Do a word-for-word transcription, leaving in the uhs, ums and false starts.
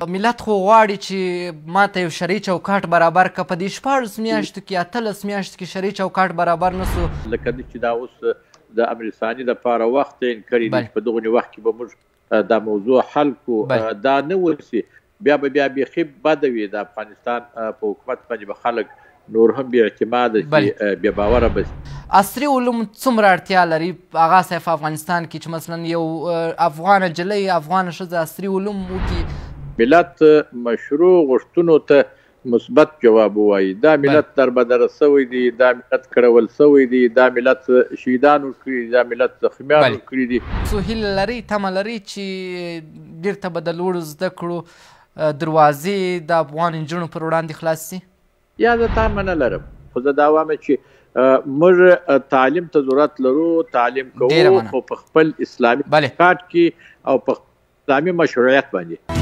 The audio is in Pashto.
ملت خو غواړي چې ماته یو شرعي چوکاټ برابر کړه. په دې شپاړس میاشتو کې اتلس میاشتو کې شرعي چوکاټ برابر نه سو. لکه چې دا اوس د امر ثاني دپاره وخت تعین کړی دی چې په دغه وخت کې به موږ دا موضوع حل کړو. دا نه ورسي بیا به بیا بیخي بده وي. د افغانستان په حکومت باندې به خلک نور هم بې اعتماده شي، بې باوره به شي. عصري علوم څومره اړتیا لري آغا صاحب په افغانستان کې چې مثلا یو افغانه جلۍ افغانه ښځه عصري علوم وکړي؟ ملت مشروع غوښتنو ته مثبت جواب ووایي. دا ملت دربدره سوی دی، دا ملت کړول سوی دی، دا ملت شهیدان ورکړي، دا ملت زخمیان ورکړي دي. څو هیله لرئ، تمه لرئ چې بیرته به د لوړو زده کړو دروازې د افغان نجونو پر وړاندې خلاص سي؟ یا زه تا نه لرم، خو زه دا وایم چې موږ تعلیم ته ضرورت لرو، تعلیم کوو، خو په خپل اسلامي کاټ کې او په اسلامي مشروعیت باندې.